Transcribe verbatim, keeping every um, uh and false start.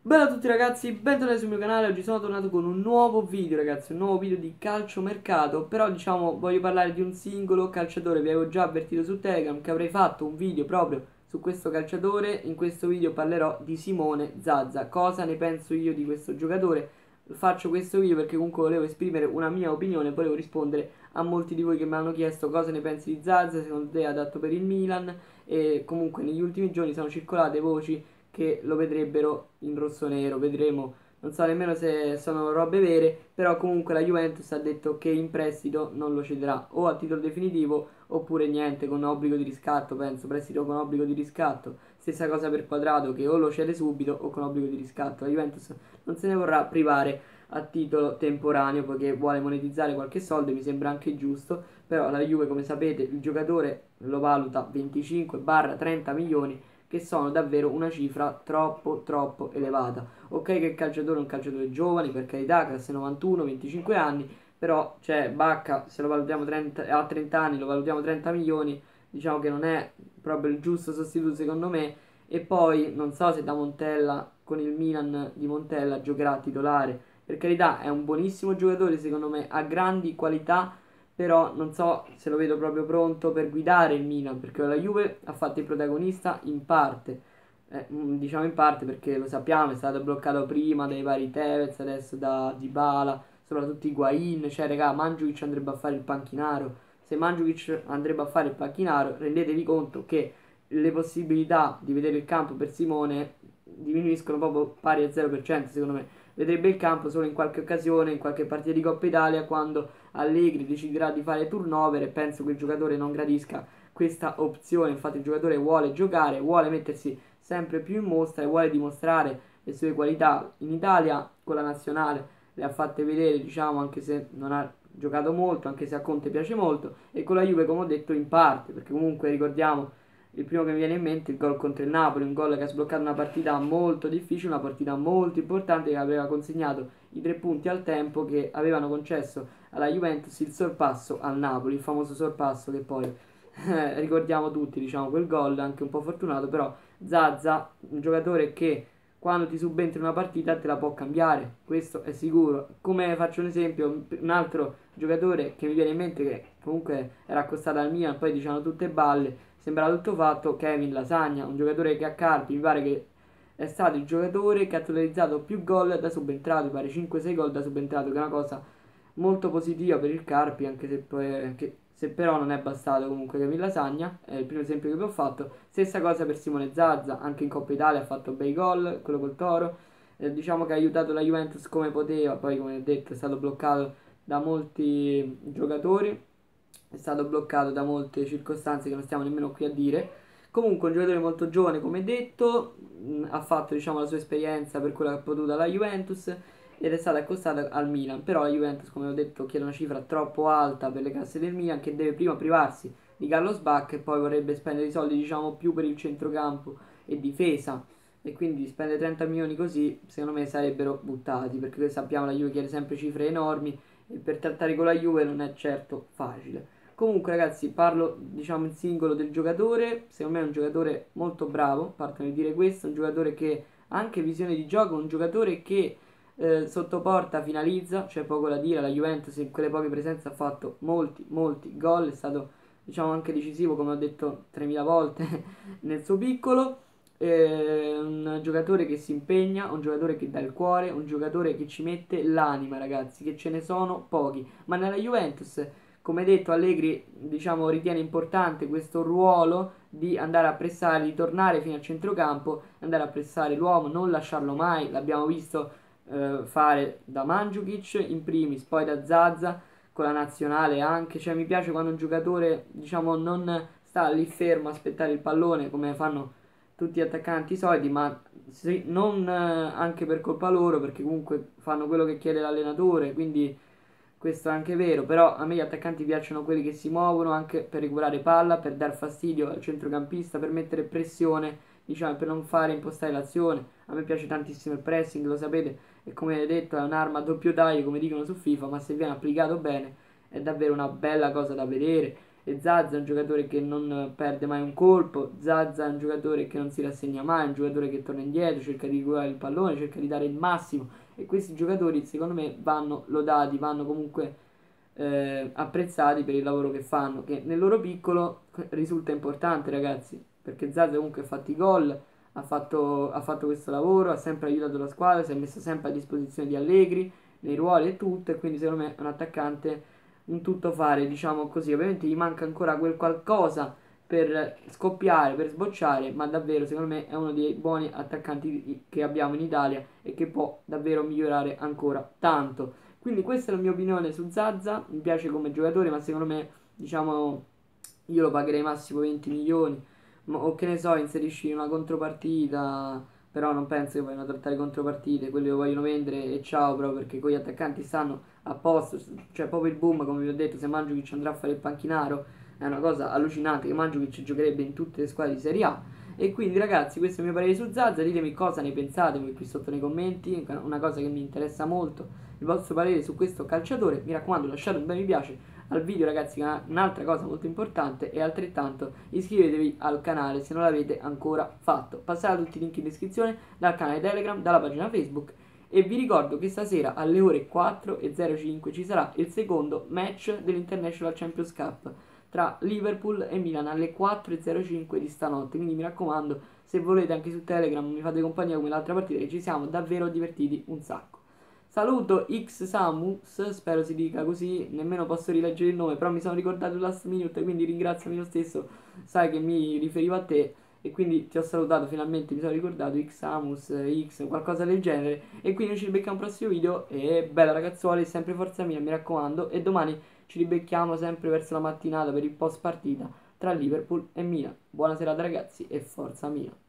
Bella a tutti ragazzi, bentornati sul mio canale. Oggi sono tornato con un nuovo video ragazzi, un nuovo video di calciomercato. Però diciamo voglio parlare di un singolo calciatore. Vi avevo già avvertito su Telegram che avrei fatto un video proprio su questo calciatore. In questo video parlerò di Simone Zaza. Cosa ne penso io di questo giocatore? Faccio questo video perché comunque volevo esprimere una mia opinione. Volevo rispondere a molti di voi che mi hanno chiesto cosa ne pensi di Zaza, secondo te è adatto per il Milan. E comunque negli ultimi giorni sono circolate voci che lo vedrebbero in rosso-nero, vedremo. Non so nemmeno se sono robe vere, però comunque la Juventus ha detto che in prestito non lo cederà o a titolo definitivo oppure niente, con obbligo di riscatto, penso, prestito con obbligo di riscatto. Stessa cosa per Quadrato che o lo cede subito o con obbligo di riscatto. La Juventus non se ne vorrà privare a titolo temporaneo poiché vuole monetizzare qualche soldo, mi sembra anche giusto, però la Juve come sapete il giocatore lo valuta venticinque trenta milioni che sono davvero una cifra troppo troppo elevata. Ok che il calciatore è un calciatore giovane, per carità, classe novantuno, venticinque anni, però cioè Bacca se lo valutiamo trenta, a trenta anni, lo valutiamo trenta milioni, diciamo che non è proprio il giusto sostituto secondo me. E poi non so se da Montella con il Milan di Montella giocherà titolare. Per carità è un buonissimo giocatore secondo me, ha grandi qualità, però non so se lo vedo proprio pronto per guidare il Milan, perché la Juve ha fatto il protagonista in parte, eh, mm, diciamo in parte perché lo sappiamo, è stato bloccato prima dai vari Tevez, adesso da Dybala, soprattutto Higuain, cioè raga, Mandzukic andrebbe a fare il panchinaro. Se Mandzukic andrebbe a fare il panchinaro, rendetevi conto che le possibilità di vedere il campo per Simone diminuiscono proprio pari al zero per cento secondo me. Vedrebbe il campo solo in qualche occasione, in qualche partita di Coppa Italia, quando Allegri deciderà di fare turnover, e penso che il giocatore non gradisca questa opzione. Infatti il giocatore vuole giocare, vuole mettersi sempre più in mostra e vuole dimostrare le sue qualità in Italia con la nazionale. Le ha fatte vedere, diciamo, anche se non ha giocato molto, anche se a Conte piace molto, e con la Juve, come ho detto, in parte, perché comunque ricordiamo il primo che mi viene in mente è il gol contro il Napoli, un gol che ha sbloccato una partita molto difficile, una partita molto importante che aveva consegnato i tre punti al tempo, che avevano concesso alla Juventus il sorpasso al Napoli, il famoso sorpasso che poi eh, ricordiamo tutti, diciamo, quel gol anche un po' fortunato. Però Zaza, un giocatore che quando ti subentri una partita te la può cambiare, questo è sicuro. Come faccio un esempio, un altro giocatore che mi viene in mente, che comunque era accostato al Milan, poi diciamo tutte balle, sembrava tutto fatto, Kevin Lasagna, un giocatore che a Carpi mi pare che è stato il giocatore che ha totalizzato più gol da subentrato, mi pare cinque sei gol da subentrato, che è una cosa molto positiva per il Carpi, anche se, poi, che, se però non è bastato comunque Kevin Lasagna, è il primo esempio che vi ho fatto. Stessa cosa per Simone Zazza, anche in Coppa Italia ha fatto bei gol, quello col Toro, eh, diciamo che ha aiutato la Juventus come poteva, poi come ho detto è stato bloccato da molti giocatori, è stato bloccato da molte circostanze che non stiamo nemmeno qui a dire. Comunque un giocatore molto giovane, come detto, mh, ha fatto diciamo la sua esperienza per quello che ha potuto alla Juventus ed è stata accostata al Milan. Però la Juventus, come ho detto, chiede una cifra troppo alta per le casse del Milan, che deve prima privarsi di Carlos Bacca e poi vorrebbe spendere i soldi diciamo più per il centrocampo e difesa, e quindi spendere trenta milioni così secondo me sarebbero buttati, perché sappiamo la Juve chiede sempre cifre enormi e per trattare con la Juve non è certo facile. Comunque ragazzi, parlo diciamo in singolo del giocatore, secondo me è un giocatore molto bravo, parto nel dire questo, un giocatore che ha anche visione di gioco, un giocatore che eh, sotto porta finalizza, c'è poco da dire. La Juventus in quelle poche presenze ha fatto molti molti gol, è stato diciamo anche decisivo, come ho detto tremila volte nel suo piccolo. Eh, un giocatore che si impegna, un giocatore che dà il cuore, un giocatore che ci mette l'anima, ragazzi, che ce ne sono pochi. Ma nella Juventus, come detto, Allegri diciamo ritiene importante questo ruolo di andare a pressare, di tornare fino al centrocampo, andare a pressare l'uomo, non lasciarlo mai. L'abbiamo visto eh, fare da Mandzukic in primis, poi da Zaza con la nazionale anche. Cioè mi piace quando un giocatore diciamo non sta lì fermo a aspettare il pallone come fanno tutti gli attaccanti solidi, ma sì, non eh, anche per colpa loro, perché comunque fanno quello che chiede l'allenatore, quindi questo è anche vero. Però a me gli attaccanti piacciono quelli che si muovono anche per recuperare palla, per dar fastidio al centrocampista, per mettere pressione, diciamo, per non fare impostare l'azione. A me piace tantissimo il pressing, lo sapete, e come detto è un'arma a doppio taglio, come dicono su FIFA, ma se viene applicato bene è davvero una bella cosa da vedere. e Zaza è un giocatore che non perde mai un colpo, Zaza è un giocatore che non si rassegna mai, è un giocatore che torna indietro, cerca di curare il pallone, cerca di dare il massimo e questi giocatori secondo me vanno lodati, vanno comunque eh, apprezzati per il lavoro che fanno, che nel loro piccolo risulta importante ragazzi, perché Zaza comunque ha fatto i gol, ha fatto, ha fatto questo lavoro, ha sempre aiutato la squadra, si è messo sempre a disposizione di Allegri nei ruoli e tutto, e quindi secondo me è un attaccante un tutto fare, diciamo così. Ovviamente gli manca ancora quel qualcosa per scoppiare, per sbocciare, ma davvero secondo me è uno dei buoni attaccanti che abbiamo in Italia e che può davvero migliorare ancora tanto. Quindi questa è la mia opinione su Zaza, mi piace come giocatore, ma secondo me, diciamo, io lo pagherei massimo venti milioni, ma- o che ne so, inserisci una contropartita, però non penso che vogliano trattare contropartite, quelli lo vogliono vendere e ciao, proprio perché con gli attaccanti stanno a posto, cioè proprio il boom, come vi ho detto, se Mandzukic andrà a fare il panchinaro è una cosa allucinante, che Mandzukic giocherebbe in tutte le squadre di Serie A. E quindi ragazzi, questo è il mio parere su Zaza, ditemi cosa ne pensate voi qui sotto nei commenti, una cosa che mi interessa molto, il vostro parere su questo calciatore. Mi raccomando, lasciate un bel mi piace al video ragazzi, un'altra cosa molto importante, e altrettanto iscrivetevi al canale se non l'avete ancora fatto. Passate tutti i link in descrizione dal canale Telegram, dalla pagina Facebook, e vi ricordo che stasera alle ore quattro e zero cinque ci sarà il secondo match dell'International Champions Cup tra Liverpool e Milan alle quattro e zero cinque di stanotte, quindi mi raccomando, se volete anche su Telegram mi fate compagnia come l'altra partita, che ci siamo davvero divertiti un sacco. Saluto X Samus, spero si dica così, nemmeno posso rileggere il nome, però mi sono ricordato last minute, quindi ringraziami lo stesso, sai che mi riferivo a te e quindi ti ho salutato, finalmente mi sono ricordato X Samus, X, qualcosa del genere, e quindi ci ribecchiamo al prossimo video e bella ragazzuoli, sempre forza mia, mi raccomando, e domani ci ribecchiamo sempre verso la mattinata per il post partita tra Liverpool e Milan. Buona serata ragazzi e forza mia.